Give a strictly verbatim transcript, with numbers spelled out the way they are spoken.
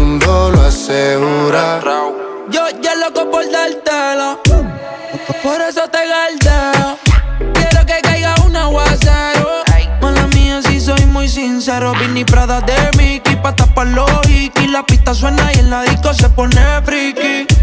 mundo lo asegura. Yo ya loco por dártelo, por eso te galdeo. Quiero que caiga un aguacero. Mala mía, si soy muy sincero. Vinny Prada de Mickey pa' tapar los hikis. La pista suena y en la disco se pone friki.